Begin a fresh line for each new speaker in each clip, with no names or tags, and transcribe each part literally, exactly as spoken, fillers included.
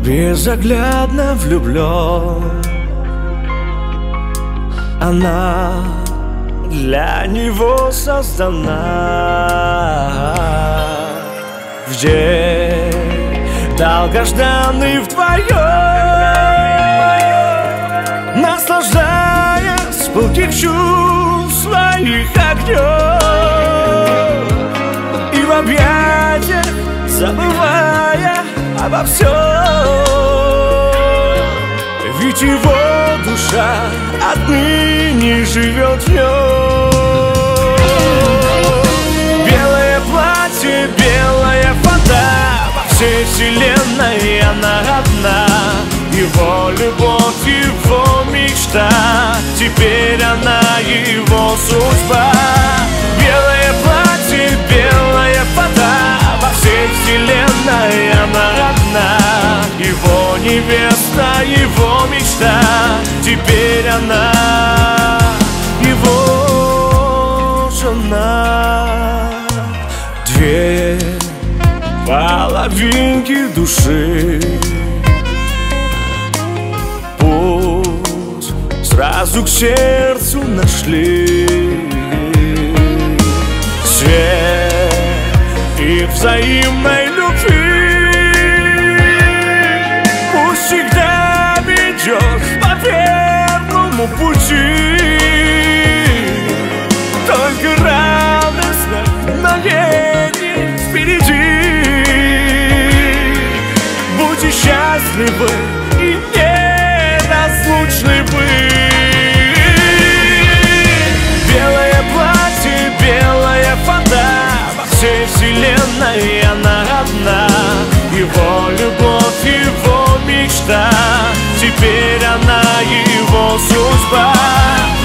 безоглядно влюблен. Она для него создана. В день долгожданный вдвоем, наслаждаясь пылких чувств своих огнем, и в объятиях забывая обо всем. Ведь его душа отныне живет в нем. Белое платье, белая вода, во всей вселенной она одна. Его любовь, его мечта, теперь она его судьба. Белое платье, белая вода, во всей вселенной она одна. Его невеста, его мечта, теперь она его жена. Две половинки души, путь сразу к сердцу нашли. Свет и взаимной любви пусть всегда ведет по верному пути. Только радостных мгновений впереди. Будьте счастливы и неразлучны вы. Белое платье, белая вода, во всей вселенной она одна. Его любовь, его мечта, теперь она его судьба.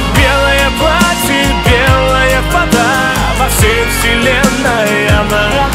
Белое платье, белая вода, во всей вселенной она одна.